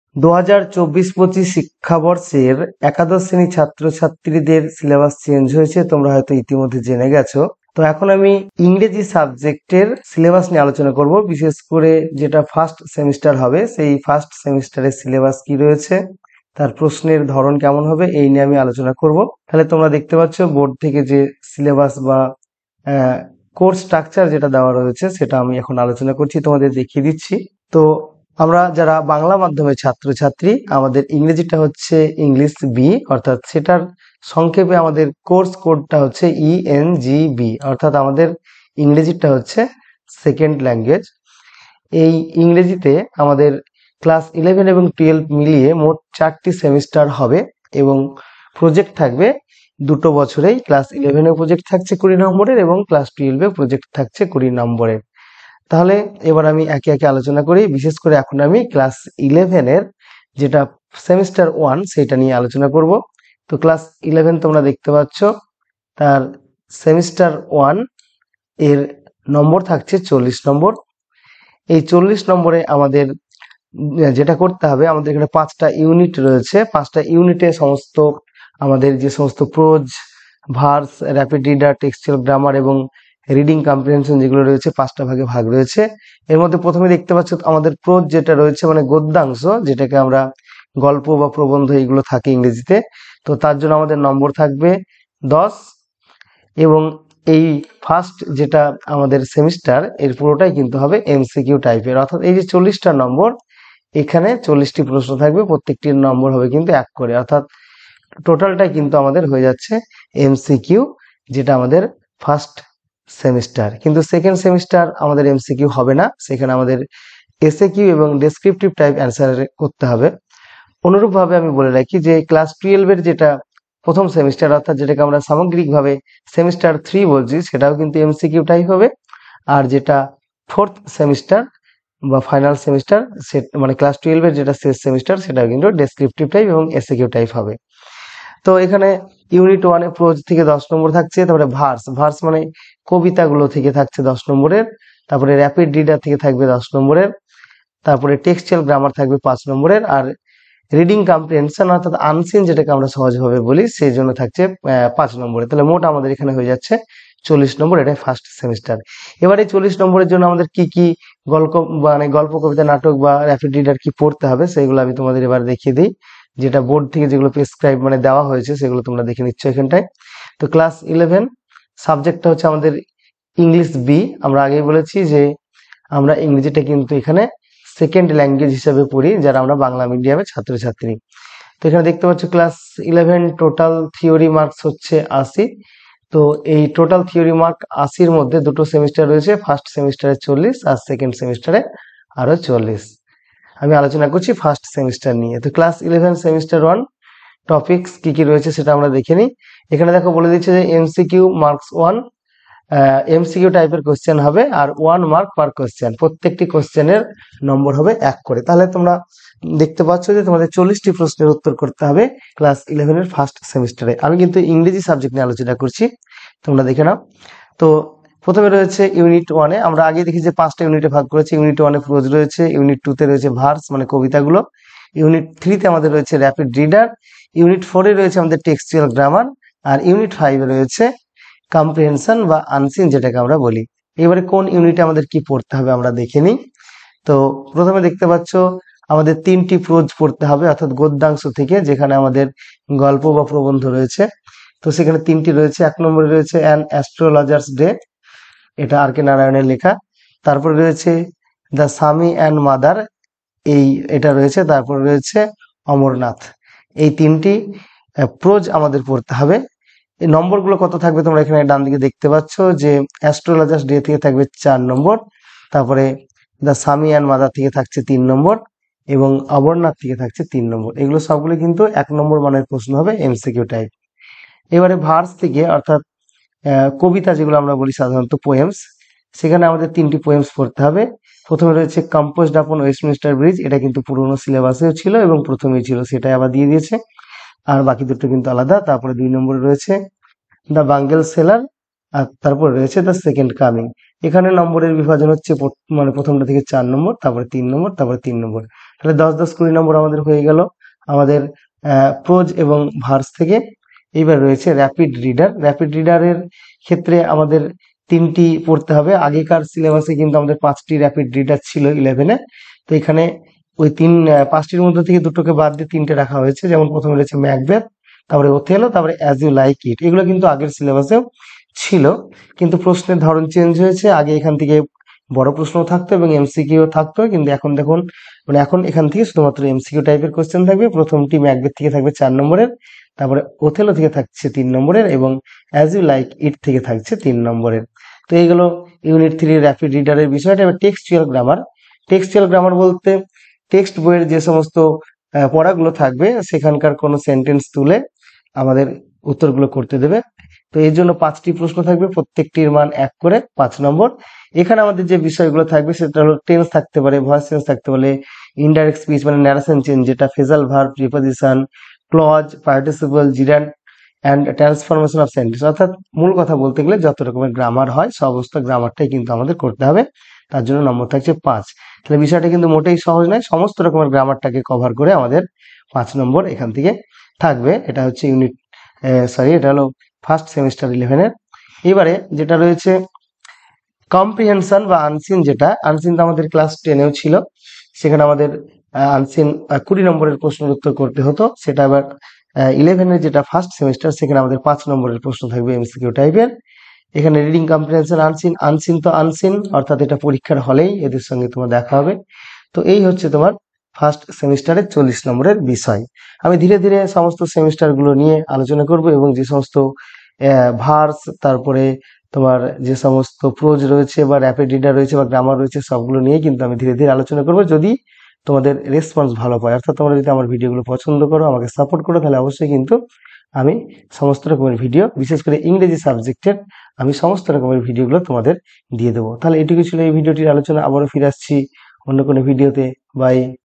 2024-25 শিক্ষাবর্ষের একাদশ শ্রেণী ছাত্রছাত্রীদের সিলেবাস চেঞ্জ হয়েছে, তোমরা হয়তো ইতিমধ্যে জেনে গেছো। তো এখন আমি ইংরেজি সাবজেক্টের সিলেবাস নিয়ে আলোচনা করব, বিশেষ করে যেটা ফার্স্ট সেমিস্টার হবে সেই ফার্স্ট সেমিস্টারের সিলেবাস কি রয়েছে, তার প্রশ্নের ধরন কেমন হবে, এই নিয়ে আমি আলোচনা করব। তাহলে তোমরা দেখতে পাচ্ছ বোর্ড থেকে যে সিলেবাস বা কোর্স স্ট্রাকচার যেটা দেওয়া রয়েছে সেটা আমি এখন আলোচনা করছি, তোমাদের দেখিয়ে দিচ্ছি। তো আমরা যারা বাংলা মাধ্যমের ছাত্রছাত্রী, আমাদের ইংরেজিটা হচ্ছে ইংলিশ বি, অর্থাৎ সেটার সংক্ষেপে আমাদের কোর্স কোডটা হচ্ছে ENGB, অর্থাৎ আমাদের ইংরেজিটা হচ্ছে সেকেন্ড ল্যাঙ্গুয়েজ। এই ইংরেজিতে আমাদের ক্লাস 11 এবং 12 মিলিয়ে মোট 4টি সেমিস্টার হবে এবং প্রজেক্ট থাকবে দুটো বছরেই। ক্লাস 11 এ প্রজেক্ট থাকছে 20 নম্বরের এবং ক্লাস 12 এ প্রজেক্ট থাকছে 20 নম্বরের। তাহলে এবার আমি একে একে আলোচনা করি। বিশেষ করে এখন আমি ক্লাস 11 এর যেটা সেমিস্টার 1 সেটা নিয়ে আলোচনা করব। তো ক্লাস 11 তোমরা দেখতে পাচ্ছ, তার সেমিস্টার 1 এর নম্বর থাকছে 40 নম্বর। এই 40 নম্বরে আমাদের যেটা করতে হবে, আমাদের এখানে 5টা ইউনিট রয়েছে। 5টা ইউনিটে সমস্ত আমাদের যে সমস্ত prose, verse, rapid reader, textual grammar এবং রিডিং কম্প্রিহেনশন যেগুলো রয়েছে 5টা ভাগে ভাগ রয়েছে। এর মধ্যে প্রথমে দেখতে পাচ্ছ আমাদের প্রোজ যেটা রয়েছে, মানে গদ্যাংশ, যেটাকে আমরা গল্প বা প্রবন্ধ এইগুলো থাকে ইংরেজিতে। তো তার জন্য আমাদের নম্বর থাকবে 10 এবং এই ফার্স্ট যেটা আমাদের সেমিস্টার এর পুরোটাই কিন্তু হবে MCQ টাইপের, অর্থাৎ এই যে 40টা নম্বর, এখানে 40টি প্রশ্ন থাকবে, প্রত্যেকটির নম্বর হবে কিন্তু 1 করে, অর্থাৎ টোটালটাই কিন্তু আমাদের হয়ে যাচ্ছে MCQ, যেটা আমাদের ফার্স্ট সেমিস্টার। কিন্তু সেকেন্ড সেমিস্টার আমাদের MCQ হবে না, সেখানে আমাদের SAQ এবং ডেসক্রিপটিভ টাইপ অ্যান্সার করতে হবে। অনুরূপভাবে আমি বলে রাখি যে ক্লাস 12 এর যেটা প্রথম সেমিস্টার, অর্থাৎ যেটাকে আমরা সামগ্রিকভাবে সেমিস্টার 3 বলছি, সেটাও কিন্তু MCQ টাইপ হবে। আর যেটা ফোর্থ সেমিস্টার বা ফাইনাল সেমিস্টার, মানে ক্লাস 12 এর যেটা শেষ সেমিস্টার, সেটাও কিন্তু ডেসক্রিপটিভ টাইপ এবং SAQ টাইপ হবে। তো এখানে ইউনিট 1 এ প্রোজ থেকে 10 নম্বর থাকছে, তারপরে ভার্স মানে কবিতাগুলো থেকে থাকছে 10 নম্বরের, তারপরে র্যাপিড রিডার থেকে থাকবে 10 নম্বরের, তারপরে টেক্সচুয়াল গ্রামার থাকবে 5 নম্বরের, আর রিডিং কম্প্রিহেনশন অর্থাৎ আনসিন যেটাকে আমরা সহজভাবে বলি সেই জন্য থাকছে 5 নম্বরে। তাহলে মোট আমাদের এখানে হয়ে যাচ্ছে 40 নম্বর, এটাই ফার্স্ট সেমিস্টার। এবারে 40 নম্বরের জন্য আমাদের কি কি গল্প, কবিতা, নাটক বা র্যাপিড রিডার কি পড়তে হবে সেগুলো আমি তোমাদের এবার দেখিয়ে দিই। যেটা বোর্ড থেকে যেগুলো প্রেসক্রাইব মানে দেওয়া হয়েছে সেগুলো তোমরা দেখে নিচ্ছ এখানটায়। তো ক্লাস 11 সাবজেক্টটা হচ্ছে আমাদের ইংলিশ বি। আমরা আগেই বলেছি যে আমরা ইংরেজিটা কিন্তু এখানে সেকেন্ড ল্যাঙ্গুয়েজ হিসেবে পড়ি যারা আমরা বাংলা মিডিয়ামের ছাত্রছাত্রী। তো এখানে দেখতে পাচ্ছ ক্লাস 11 টোটাল থিওরি মার্কস হচ্ছে 80। তো এই টোটাল থিওরি মার্ক 80-র মধ্যে দুটো সেমিস্টার রয়েছে, ফার্স্ট সেমিস্টারে 40 আর সেকেন্ড সেমিস্টারে আরো 40। আমি আলোচনা করছি ফার্স্ট সেমিস্টার নিয়ে। তো ক্লাস 11 সেমিস্টার 1 টপিকস কি কি রয়েছে সেটা আমরা দেখে নিই। এখানে দেখো বলে দিচ্ছে যে MCQ মার্কস 1, MCQ টাইপের কোশ্চেন হবে আর 1 মার্ক পার কোশ্চেন, প্রত্যেকটি কোশ্চেনের নম্বর হবে 1 করে। তাহলে তোমরা দেখতে পাচ্ছ যে তোমাদের 40টি প্রশ্নের উত্তর করতে হবে ক্লাস 11 এর ফার্স্ট সেমিস্টারে। আমি কিন্তু ইংরেজি সাবজেক্ট নিয়ে আলোচনা করছি, তোমরা দেখে নাও। তো প্রথমে রয়েছে ইউনিট 1 এ, আমরা আগে দেখি যে 5টা ইউনিটে ভাগ করেছি। ইউনিট 1 এ প্রোজ রয়েছে, ইউনিট 2 তে রয়েছে ভার্স মানে কবিতাগুলো, ইউনিট 3 তে আমাদের রয়েছে র্যাপিড রিডার, ইউনিট 4 এ রয়েছে আমাদের টেক্সচুয়াল গ্রামার, আর ইউনিট 5 এ রয়েছে কম্প্রিহেনশন বা আনসিন যেটাকে আমরা বলি। এবারে কোন ইউনিটে আমাদের কি পড়তে হবে আমরা দেখে নিই। তো প্রথমে দেখতে পাচ্ছ আমাদের 3টি প্রোজ পড়তে হবে, অর্থাৎ গদ্যাংশ থেকে, যেখানে আমাদের গল্প বা প্রবন্ধ রয়েছে। তো সেখানে 3টি রয়েছে। 1 নম্বরে রয়েছে অ্যান অ্যাস্ট্রোলজার্স ডে, এটা আর কে নারায়ণের লেখা। তারপরে রয়েছে দ্য স্বামী অ্যান্ড মাদার, এটা রয়েছে। তারপরে রয়েছে অমরনাথ। এই 3টি প্রোজ আমাদের পড়তে হবে। এই নম্বরগুলো কত থাকবে তোমরা এখানে ডান দিকে দেখতে পাচ্ছ যে অ্যাস্ট্রোলজার্স ডে থেকে থাকবে 4 নম্বর, তারপরে দ্য স্বামী অ্যান্ড মাদার থেকে থাকছে 3 নম্বর এবং অমরনাথ থেকে থাকছে 3 নম্বর। এগুলো সবগুলো কিন্তু 1 নম্বর মানের প্রশ্ন হবে, MCQ টাইপ। এবারে ভার্স থেকে, অর্থাৎ কবিতা যেগুলো আমরা বলি সাধারণত পোয়েমস, সেখানে আমাদের 3টি পোয়েমস পড়তে হবে। প্রথমে রয়েছে কম্পোজড আপন ওয়েস্টমিনিস্টার ব্রিজ, এটা কিন্তু পুরোনো সিলেবাসেও ছিল এবং প্রথমেই ছিল, সেটাই আবার দিয়ে দিয়েছে, আর বাকি দুটো কিন্তু আলাদা। তারপরে 2 নম্বরে রয়েছে দ্য বাঙ্গেল সেলার, আর তারপরে রয়েছে দ্য সেকেন্ড কামিং। এখানে নম্বরের বিভাজন হচ্ছে মানে প্রথমটা থেকে 4 নম্বর, তারপরে 3 নম্বর, তারপরে 3 নম্বর। তাহলে 10-10 20 নম্বর আমাদের হয়ে গেল আমাদের প্রোজ এবং ভার্স থেকে। এইবার রয়েছে র্যাপিড রিডার। র্যাপিড রিডারের ক্ষেত্রে আমাদের 3টি পড়তে হবে। আগেকার সিলেবাসে কিন্তু আমাদের 5টি র্যাপিড রিডার ছিল 11-এ। তো এখানে ওই 5টির মধ্যে থেকে দুটোকে বাদ দিয়ে 3টে রাখা হয়েছে। যেমন প্রথমে রয়েছে ম্যাকবেথ, তারপরে ওথেলো, তারপরে অ্যাজ ইউ লাইক ইট। এগুলো কিন্তু আগের সিলেবাসেও ছিল, কিন্তু প্রশ্নের ধরন চেঞ্জ হয়েছে। আগে এখান থেকে বড় প্রশ্ন থাকতো এবং এমসিকিউ থাকতো, কিন্তু এখন দেখুন মানে এখন এখান থেকে শুধুমাত্র এমসিকিউ টাইপের কোশ্চেন থাকবে। প্রথমটি ম্যাকবেথ থেকে থাকবে 4 নম্বরের, তারপরে ওথেলো থেকে থাকছে 3 নম্বরের এবং অ্যাজ ইউ লাইক ইট থেকে থাকছে 3 নম্বরের। তো এইগুলো ইউনিট 3 র্যাপিড রিডারের বিষয়টা। এবার টেক্সচুয়াল গ্রামার। টেক্সচুয়াল গ্রামার বলতে টেক্সট বইয়ের যে সমস্ত পড়াগুলো থাকবে সেখানকার কোনো সেন্টেন্স তুলে আমাদের উত্তরগুলো করতে দেবে। তো এর জন্য 5টি প্রশ্ন থাকবে, প্রত্যেকটির মান 1 করে 5 নম্বর। এখানে আমাদের যে বিষয়গুলো থাকবে সেটা হলো টেন্স থাকতে পারে, ভয়েস চেঞ্জ থাকতে পারে, ইনডাইরেক্ট স্পিচ মানে ন্যারেশন চেঞ্জ, যেটা phrasal verb, preposition, clause, participle, gerund and transformation of sentence. অর্থাৎ মূল কথা বলতে গেলে যত রকমের গ্রামার হয় সমস্ত গ্রামারটাই কিন্তু আমাদের করতে হবে। তার জন্য নম্বর থাকছে 5। তাহলে বিষয়টা কিন্তু মোটেই সহজ নয়। সমস্ত রকমের গ্রামারটাকে কভার করে আমাদের 5 নম্বর এখান থেকে থাকবে। এটা হচ্ছে এটা হলো ফার্স্ট সেমিস্টার 11-এর। এবারে যেটা রয়েছে কম্প্রিহেনশন বা আনসিন। যেটা আনসিন তো আমাদের ক্লাস 10-এও ছিল। সেখানে আমাদের আনসিন 20 নম্বরের প্রশ্নের উত্তর করতে হতো। সেটা আবার 11-এর যেটা ফার্স্ট সেমিস্টার সেখানে আমাদের 5 নম্বরের প্রশ্ন থাকবে এমসিকিউ টাইপের। এখানে রিডিং কম্প্রিহেনশন আনসিন। আনসিন তো আনসিন, অর্থাৎ এটা পরীক্ষার হলেই এদের সঙ্গে তোমার দেখা হবে। তো এই হচ্ছে তোমার ফার্স্ট সেমিস্টারের 40 নম্বরের বিষয়। আমি ধীরে ধীরে সমস্ত সেমিস্টারগুলো নিয়ে আলোচনা করব এবং যে সমস্ত ভার্স, তারপরে তোমার যে সমস্ত প্রোজ রয়েছে বা র্যাপিড রিডার রয়েছে বা গ্রামার রয়েছে সবগুলো নিয়ে কিন্তু আমি ধীরে ধীরে আলোচনা করব, যদি তোমাদের রেসপন্স ভালো পায়। অর্থাৎ তোমরা যদি আমার ভিডিওগুলো পছন্দ করো, আমাকে সাপোর্ট করো, তাহলে অবশ্যই কিন্তু আমি সমস্ত রকমের ভিডিও, বিশেষ করে ইংরেজি সাবজেক্টের আমি সমস্ত রকমের ভিডিওগুলো তোমাদের দিয়ে দেবো। তাহলে এটুকু ছিল এই ভিডিওটির আলোচনা। আবারও ফিরে আসছি অন্য কোনো ভিডিওতে। বাই।